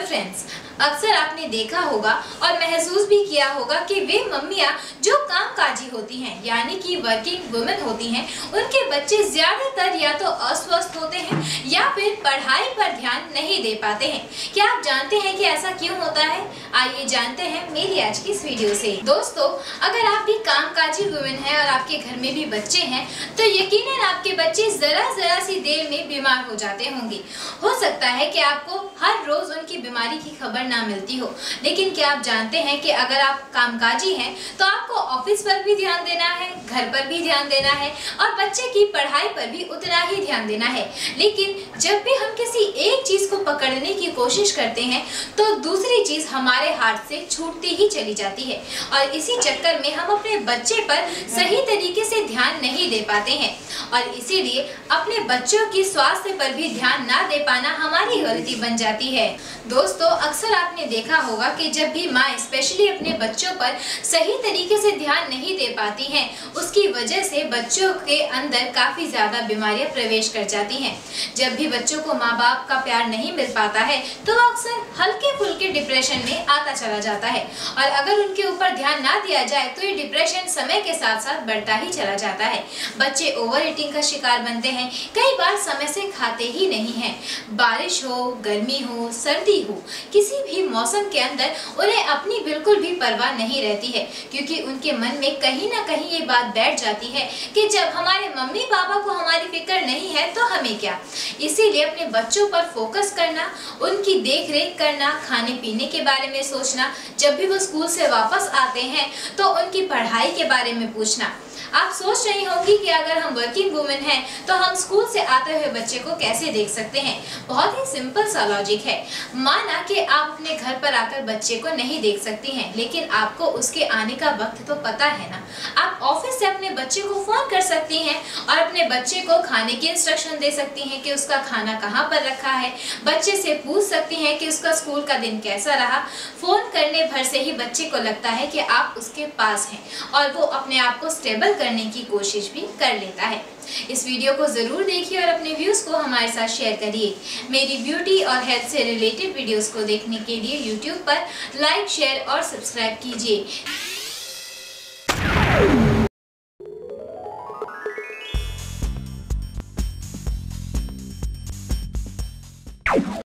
Friends, अक्सर आपने देखा होगा और महसूस भी किया होगा कि वे मम्मियाँ जो कामकाजी होती हैं यानी कि वर्किंग वुमेन होती हैं, उनके बच्चे ज्यादातर या तो अस्वस्थ होते हैं या फिर पढ़ाई पर ध्यान नहीं दे पाते हैं। क्या आप जानते हैं कि ऐसा क्यों होता है? आइए जानते हैं मेरी आज की इस वीडियो से। दोस्तों, अगर आप भी कामकाजी वुमेन हैं और आपके घर में भी बच्चे हैं तो यकीनन आपके बच्चे जरा सी देर में बीमार हो जाते होंगे। हो सकता है कि आपको हर रोज उनकी बीमारी की खबर ना मिलती हो, लेकिन क्या आप जानते हैं कि अगर आप कामकाजी हैं तो आपको ऑफिस पर भी ध्यान देना है, घर पर भी ध्यान देना है और बच्चे की पढ़ाई पर भी उतना ही ध्यान देना है। लेकिन जब भी हम किसी एक चीज को पकड़ने की कोशिश करते हैं तो दूसरी चीज हमारे हाथ से छूटती ही चली जाती है और इसी चक्कर में हम अपने बच्चे पर सही तरीके से ध्यान नहीं दे पाते हैं और इसीलिए अपने बच्चों की स्वास्थ्य पर भी ध्यान ना दे पाना हमारी गलती बन जाती है। दोस्तों, अक्सर आपने देखा होगा कि जब भी माँ स्पेशली अपने बच्चों पर सही तरीके से ध्यान नहीं दे पाती हैं, उसकी वजह से बच्चों के अंदर काफी ज्यादा बीमारियां प्रवेश कर जाती हैं। जब भी बच्चों को माँ बाप का प्यार नहीं मिल पाता है तो वो अक्सर हल्के फुल्के डिप्रेशन में आता चला जाता है और अगर उनके ऊपर ध्यान ना दिया जाए तो ये डिप्रेशन समय के साथ साथ बढ़ता ही चला जाता है। बच्चे ओवर ईटिंग का शिकार बनते हैं, कई बार समय से खाते ही नहीं हैं। बारिश हो, गर्मी हो, सर्दी हो, किसी भी मौसम के अंदर उन्हें अपनी बिल्कुल भी परवाह नहीं रहती है क्योंकि उनके मन में कहीं ना कहीं ये बात बैठ जाती है कि जब हमारे मम्मी पापा को हमारी फिक्र नहीं है तो हमें क्या। इसीलिए अपने बच्चों पर फोकस करना, उनकी देख रेख करना, खाने पीने के बारे में सोचना, जब भी वो स्कूल से वापस आते हैं तो उनकी पढ़ाई के बारे में पूछना। आप सोच रही होंगी कि अगर हम वर्किंग वुमेन हैं तो हम स्कूल से आते हुए बच्चे को कैसे देख सकते हैं। बहुत ही सिंपल सा लॉजिक है। माना कि आप अपने घर पर आकर बच्चे को नहीं देख सकती हैं, लेकिन आपको उसके आने का वक्त तो पता है ना। आप ऑफिस से अपने बच्चे को फोन कर सकती हैं और अपने बच्चे को खाने की इंस्ट्रक्शन दे सकती हैं कि उसका खाना कहाँ पर रखा है। बच्चे से पूछ सकती हैं कि उसका स्कूल का दिन कैसा रहा। फोन करने भर से ही बच्चे को लगता है कि आप उसके पास हैं और वो अपने आप को स्टेबल करने की कोशिश भी कर लेता है। इस वीडियो को जरूर देखिए और अपने व्यूज को हमारे साथ शेयर करिए। मेरी ब्यूटी और हेल्थ से रिलेटेड वीडियोस को देखने के लिए YouTube पर लाइक, शेयर और सब्सक्राइब कीजिए।